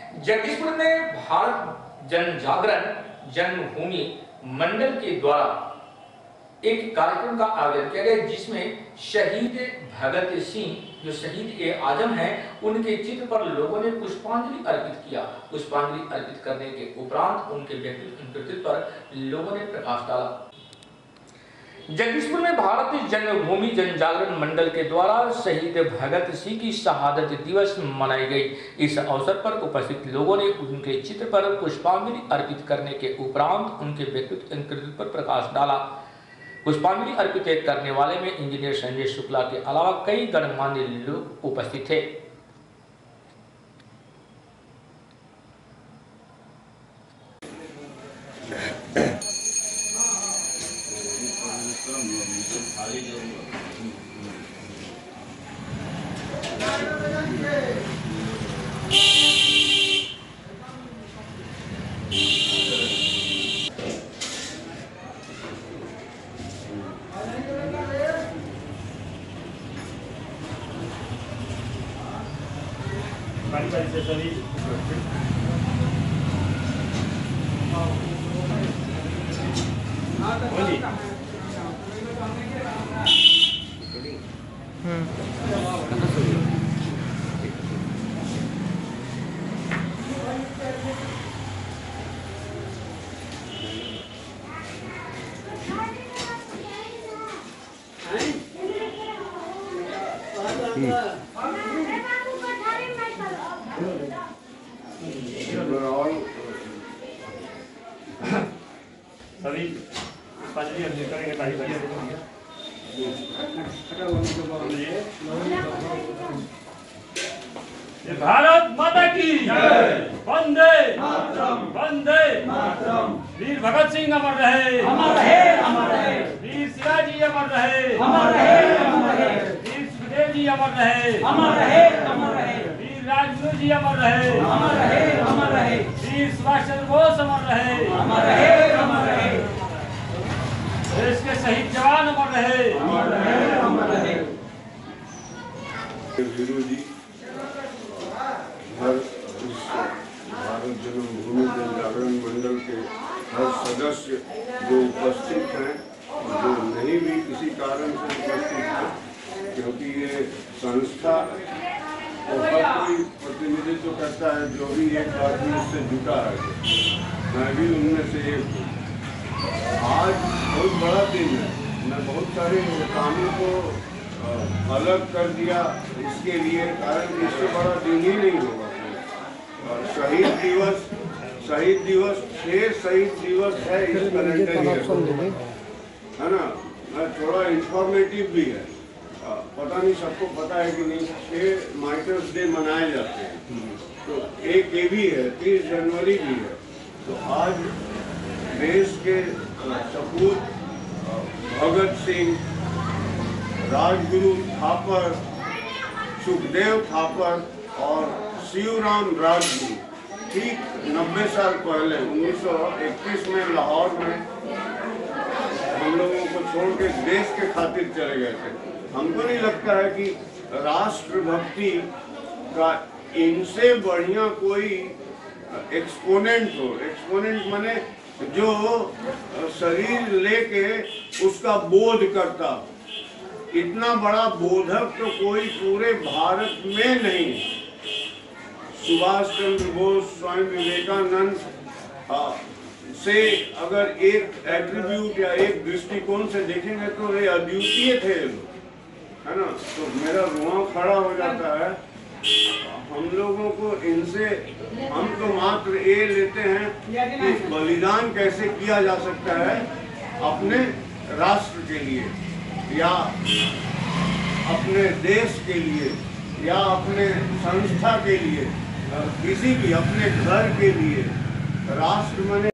जगदीशपुर में भारत जन जागरण जन्मभूमि मंडल के द्वारा एक कार्यक्रम का आयोजन किया गया, जिसमें शहीद भगत सिंह जो शहीद ए आजम हैं उनके चित्र पर लोगों ने पुष्पांजलि अर्पित किया। पुष्पांजलि अर्पित करने के उपरांत उनके व्यक्तित्व पर लोगों ने प्रकाश डाला। जगदीशपुर में भारत जन्मभूमि जन जागरण मंडल के द्वारा शहीद भगत सिंह की शहादत दिवस मनाई गई। इस अवसर पर उपस्थित लोगों ने उनके चित्र पर पुष्पांजलि अर्पित करने के उपरांत उनके व्यक्तित्व पर प्रकाश डाला। पुष्पांजलि अर्पित करने वाले में इंजीनियर संजय शुक्ला के अलावा कई गणमान्य लोग उपस्थित थे। से सभी पुष्पांजलि अर्पित करेंगे। भारत माता की वंदे वंदे। वीर भगत सिंह अमर रहे, अमर रहे, अमर रहे। वीर शिवाजी अमर रहे, अमर रहे, अमर रहे। वीर सुखदेव जी अमर रहे, अमर रहे, अमर रहे। वीर राजगुरु जी अमर रहे, अमर रहे, अमर रहे। वीर सुभाष चंद्र बोस अमर रहे, अमर रहे, अमर रहे। देश के शहीद जवान अमर रहे, अमर रहे, अमर रहे। गुरु जी हर भारत जन्मभूमि जन जागरण मंडल के हर सदस्य जो उपस्थित हैं, जो नहीं भी किसी कारण से उपस्थित हैं, क्योंकि ये संस्था तो हर कोई प्रतिनिधित्व करता है जो भी एक बार भी उससे जुटा है। मैं भी उनमें से एक हूँ। आज बहुत बड़ा दिन है। मैं बहुत सारे कामों को अलग कर दिया इसके लिए, कारण इससे बड़ा दिन ही नहीं होगा। शहीद दिवस 6 शहीद दिवस है इस कैलेंडर ईयर, है ना। थोड़ा इंफॉर्मेटिव भी है, पता नहीं सबको पता है कि नहीं। 6 मार्टर्स डे मनाए जाते हैं, तो एक ये भी है, 30 जनवरी भी है। तो आज देश के सपूत भगत सिंह, राजगुरु थापर, सुखदेव थापर और शिवराम राजगुरु ठीक 90 साल पहले 1931 में लाहौर में हम लोगों को छोड़ के देश के खातिर चले गए थे। हमको नहीं लगता है कि राष्ट्रभक्ति का इनसे बढ़िया कोई एक्सपोनेंट हो। एक्सपोनेंट माने जो शरीर लेके उसका बोध करता। इतना बड़ा बोधक तो कोई पूरे भारत में नहीं। सुभाष चंद्र बोस, स्वामी विवेकानंद से अगर एक एट्रीब्यूट या एक दृष्टिकोण से देखेंगे तो ये अद्वितीय थे लोग, है ना। तो मेरा रुआं खड़ा हो जाता है। हम लोगों को इनसे, हम तो मात्र ये लेते हैं कि बलिदान कैसे किया जा सकता है अपने राष्ट्र के लिए या अपने देश के लिए या अपने संस्था के लिए, किसी भी अपने घर के लिए। राष्ट्र माने